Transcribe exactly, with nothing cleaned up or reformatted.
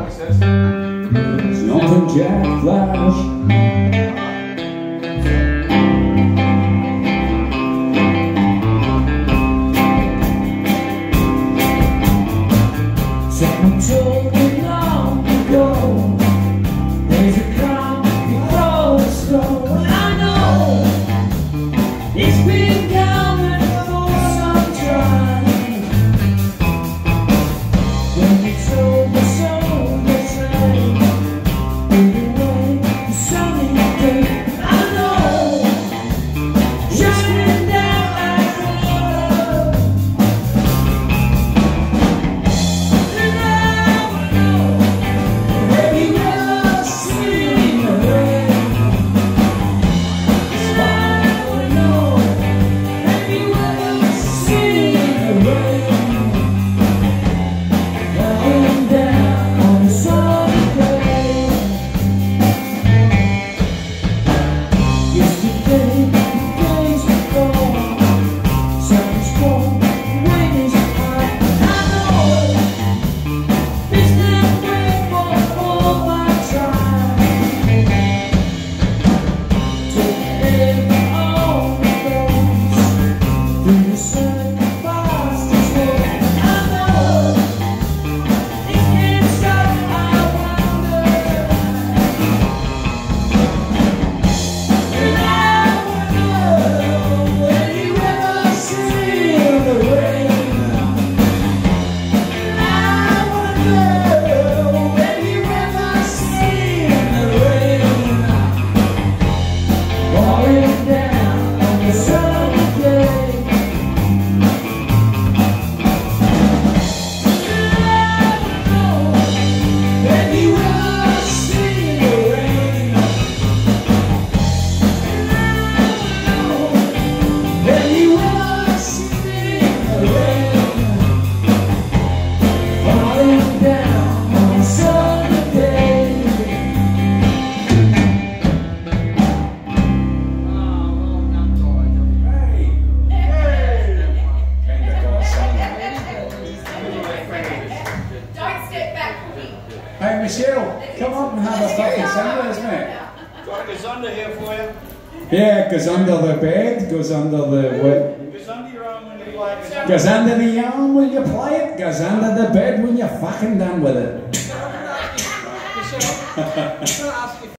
Jumping Jack Flash. Someone told me long ago there's a calm before the storm. I know it's been coming for some time. When you told me so, the time fade away the sunny day. I know shining down like water. And I know, have you ever seen the rain? It's fine, I know. Have you ever seen the rain falling down on a sunny day? Yesterday, the days before, sun's warm, rain is high. I know it's been waiting for all my time. Take all the roads through the sun, fastest way. I know it can't stop. I wonder, and I wonder, have you ever seen the rain? And I wonder, have you ever seen the rain falling down on a sunny day? Have you ever seen the rain? Have you ever seen the rain falling down on a sunny day? Don't step back from me. Hey Michelle, come on and have a fucking sandwich, mate. Got a gazunda here for you. Yeah, goes under the bed, goes under the what? Goes under your arm when you play gazunda. Goes under the arm when you play it, goes under the bed when you're fucking done with it. Michelle, can I ask you